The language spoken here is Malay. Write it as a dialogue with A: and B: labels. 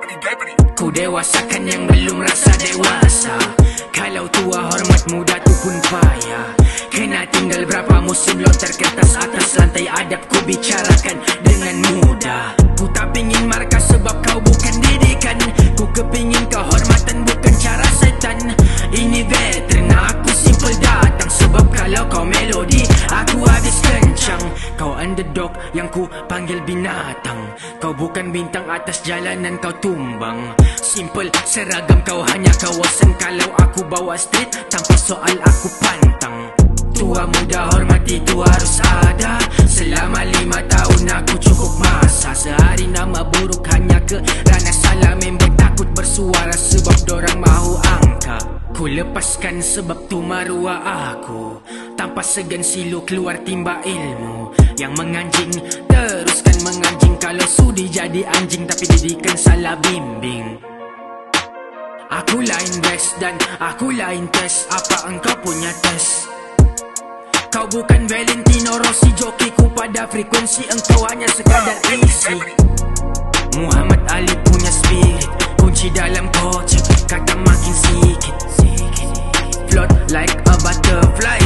A: Ku dewasakan yang belum rasa dewasa. Kalau tua hormat, muda tu pun payah. Kena tinggal berapa musim lontar kertas atas lantai adab. Ku bicarakan dengan mudah. Ku tak pingin markah sebab kau bukan didikan. Ku kepingin kehormatan bukan cara setan. Ini veteran, aku simple datang. Sebab kalau kau melodi, aku habis kencang. Kau underdog yang ku panggil binatang. Kau bukan bintang atas jalanan kau tumbang. Simple seragam kau hanya kawasan. Kalau aku bawa street tanpa soal aku pantang. Tua muda hormati itu harus ada. Selama 5 tahun aku cukup masa. Sehari nama buruk hanya kerana salah member takut bersuara sebab dorang mahu angka. Ku lepaskan sebab tu maruah aku. Tanpa segan silu keluar timba ilmu. Yang menganjing teruskan menganjing. Kalau sudi jadi anjing tapi didikan salah bimbing. Aku lain best dan aku lain tes. Apa engkau punya tes? Kau bukan Valentino Rossi, jokiku pada frekuensi. Engkau hanya sekadar isi. Muhammad Ali punya spirit, kunci dalam kocek, kata makin sikit. Float like a butterfly,